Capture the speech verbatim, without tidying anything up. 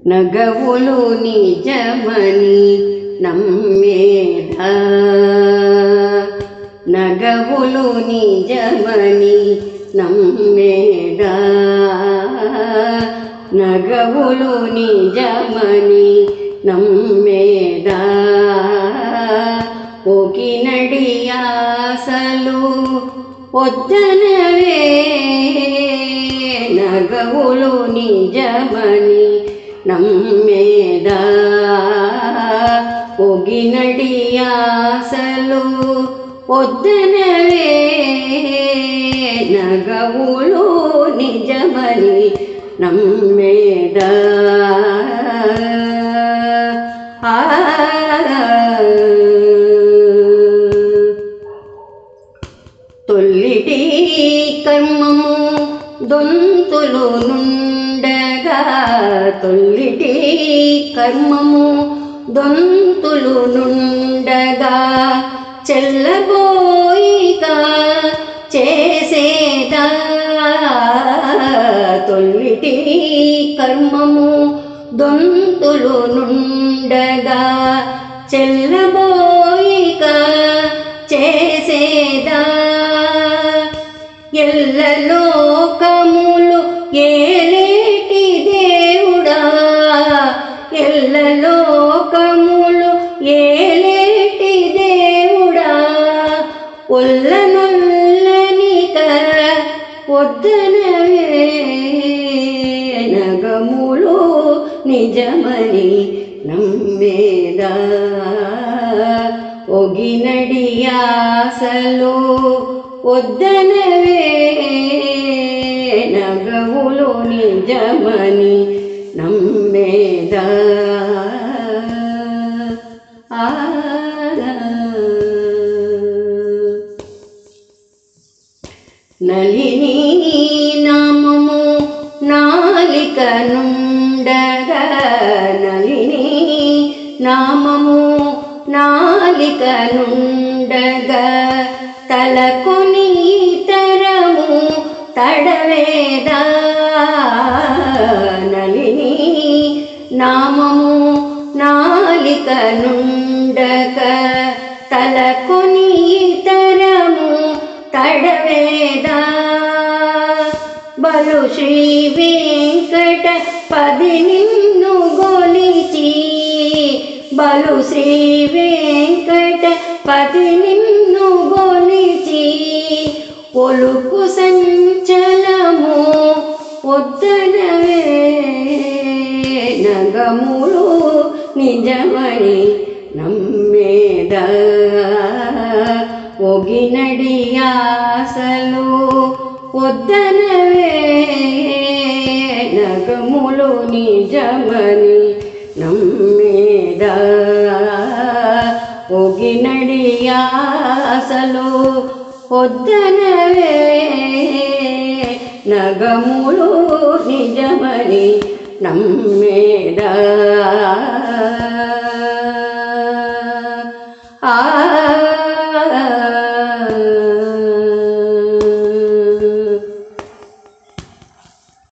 నగవులు నిజమని నమ్మేదా నగవులు నిజమని నమ్మేదా నగవులు నిజమని నమ్మేదా ఒకినడి ఆశలు వద్దనవే నగవులు నిజమని నమ్మేదా ఒగినడి ఆశలు వద్దనవే నగవులు నిజమని నమ్మేదా ఆ తొల్లిటి కర్మము దొంతులు నుండగా తొల్లిటి కర్మము దొంతులు నుండగా చెల్లబోయిక చేసేదా తొల్లిటి కర్మము దొంతులు నుండగా చెల్లబోయిక చేసేదా ఎల్ల లోకములు ఏలేటి దేవుడా ఎల్ల లోకములు ఏలేటి దేవుడా ఒల్లనొల్లనిక వద్దనవే నగములు నిజమని నమ్మేదా ఒగినడి ఆశలు వద్దనవే నగవులు నిజమని నమ్మేదా ఆ నలిని నామము నాలిక నుండగా నలిని నామము నాలిక నుండగా తలకొని తరము తడవేదా నలిని నామము నాలిక నుండగా తలకొని తరము తడవేదా బలు శ్రీ వెంకట పది నిన్ను గొలిచి బలు శ్రీ వెంకట పది నిన్ను గొలిచి ఒలుకు సంచలము వద్దనవే నగములు నిజమని నమ్మేదా ఒగినడి ఆశలు వద్దనవే నగములు నిజమని నమ్మేదా ఒగినడి ఆశలు వద్దనవే నగములు నిజమని నమ్మేదా